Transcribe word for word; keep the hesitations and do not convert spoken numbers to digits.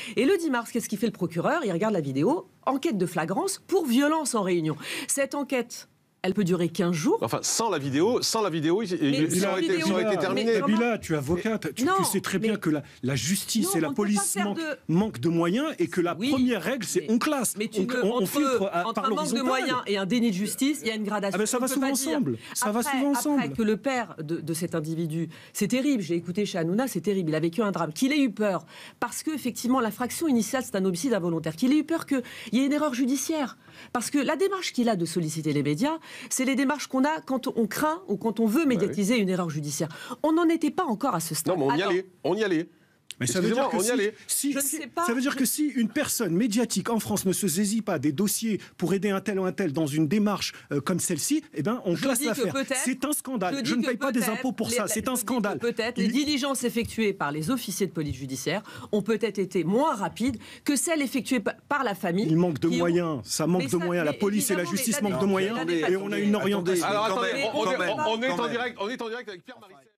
Et le dix mars, qu'est-ce qu'il fait le procureur? Il regarde la vidéo, enquête de flagrance pour violence en réunion. Cette enquête, elle peut durer quinze jours. Enfin, sans la vidéo, sans la vidéo, il, il, ça, aurait été, ça aurait été terminé. Et puis là, tu es avocate, tu, non, tu sais très bien mais... que la, la justice non, et la police manquent de... manque de moyens et que la oui, première règle, c'est on classe. Mais tu on, veux, on, on entre, filtre à, entre par un manque de moyens et un déni de justice, il y a une gradation. Ah ben ça va souvent ensemble. Ça après, va souvent ensemble. Après que le père de, de cet individu, c'est terrible, j'ai écouté chez Hanouna, c'est terrible, il a vécu un drame, qu'il ait eu peur, parce que effectivement l'infraction initiale c'est un homicide involontaire, qu'il ait eu peur qu'il y ait une erreur judiciaire. Parce que la démarche qu'il a de solliciter les médias, c'est les démarches qu'on a quand on craint ou quand on veut médiatiser ouais, oui. une erreur judiciaire. On n'en était pas encore à ce stade. Non, mais on y Alors, allait. On y allait. Mais ça veut dire que, on y si, allait. Si, je si, ne sais pas, ça veut dire je... que si une personne médiatique en France ne se saisit pas des dossiers pour aider un tel ou un tel dans une démarche euh, comme celle-ci, eh ben on classe l'affaire. C'est un scandale. Je, je ne paye pas des impôts pour les, ça. C'est un scandale. Peut-être Il... les diligences effectuées par les officiers de police judiciaire ont peut-être été moins rapides que celles effectuées par la famille. Il manque de moyens. Ont... Ça manque mais de ça, moyens. La police et la justice manquent de moyens. Et on a une orientation. Alors attendez, on est en direct avec Pierre-Marie.